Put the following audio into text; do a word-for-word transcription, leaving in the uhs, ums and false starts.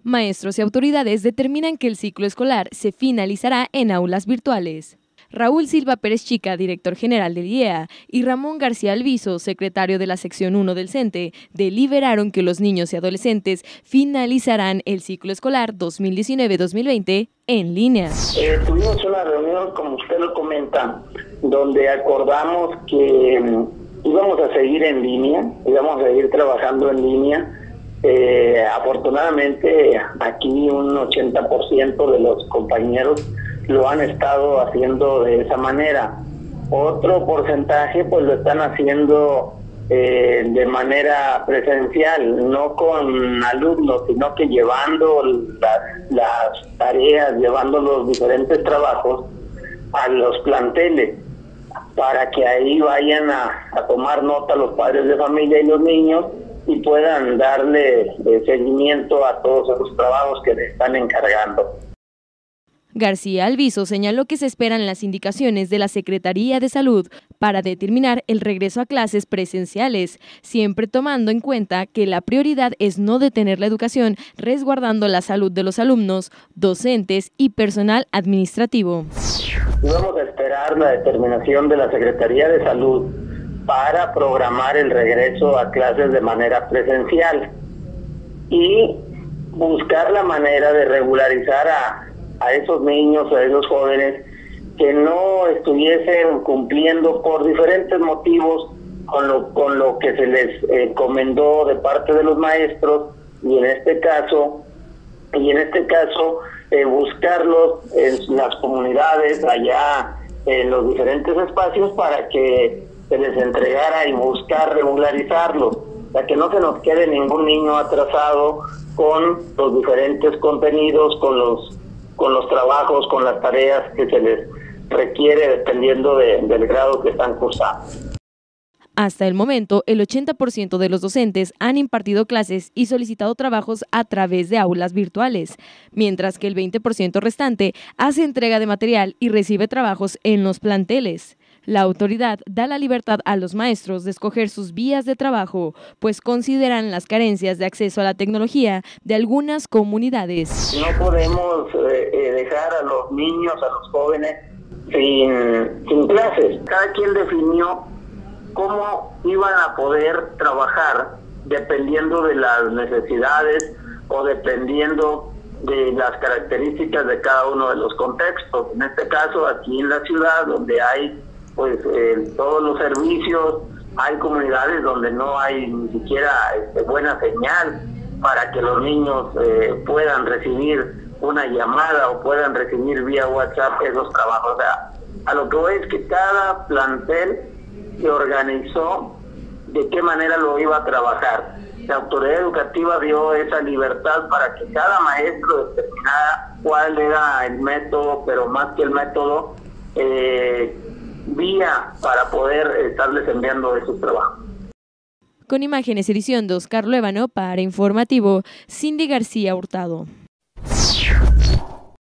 Maestros y autoridades determinan que el ciclo escolar se finalizará en aulas virtuales. Raúl Silva Pérez Chica, director general del I E A, y Ramón García Alviso, secretario de la sección uno del CENTE, deliberaron que los niños y adolescentes finalizarán el ciclo escolar dos mil diecinueve dos mil veinte en línea. Eh, tuvimos una reunión, como usted lo comenta, donde acordamos que um, íbamos a seguir en línea, íbamos a seguir trabajando en línea. Eh, afortunadamente, aquí un ochenta por ciento de los compañeros lo han estado haciendo de esa manera. Otro porcentaje pues lo están haciendo eh, de manera presencial, no con alumnos, sino que llevando las, las tareas, llevando los diferentes trabajos a los planteles, para que ahí vayan a, a tomar nota los padres de familia y los niños y puedan darle eh, seguimiento a todos esos trabajos que le están encargando. García Alviso señaló que se esperan las indicaciones de la Secretaría de Salud para determinar el regreso a clases presenciales, siempre tomando en cuenta que la prioridad es no detener la educación, resguardando la salud de los alumnos, docentes y personal administrativo. Vamos a esperar la determinación de la Secretaría de Salud para programar el regreso a clases de manera presencial y buscar la manera de regularizar a a esos niños, a esos jóvenes que no estuviesen cumpliendo por diferentes motivos con lo con lo que se les encomendó de parte de los maestros y en este caso y en este caso eh, buscarlos en las comunidades allá en los diferentes espacios para que se les entregara y buscar regularizarlos, para que no se nos quede ningún niño atrasado con los diferentes contenidos, con los con los trabajos, con las tareas que se les requiere dependiendo de, del grado que están cursando. Hasta el momento, el ochenta por ciento de los docentes han impartido clases y solicitado trabajos a través de aulas virtuales, mientras que el veinte por ciento restante hace entrega de material y recibe trabajos en los planteles. La autoridad da la libertad a los maestros de escoger sus vías de trabajo, pues consideran las carencias de acceso a la tecnología de algunas comunidades. No podemos eh, dejar a los niños, a los jóvenes sin, sin clases. Cada quien definió cómo iban a poder trabajar dependiendo de las necesidades o dependiendo de las características de cada uno de los contextos. En este caso, aquí en la ciudad, donde hay pues eh, todos los servicios, hay comunidades donde no hay ni siquiera este, buena señal para que los niños eh, puedan recibir una llamada o puedan recibir vía WhatsApp esos trabajos. O sea, a lo que voy es que cada plantel se organizó de qué manera lo iba a trabajar. La autoridad educativa dio esa libertad para que cada maestro determinara cuál era el método, pero más que el método, eh, vía para poder estarles enviando esos trabajos. Con imágenes edición de Oscar Luevano para Informativo, Cindy García Hurtado.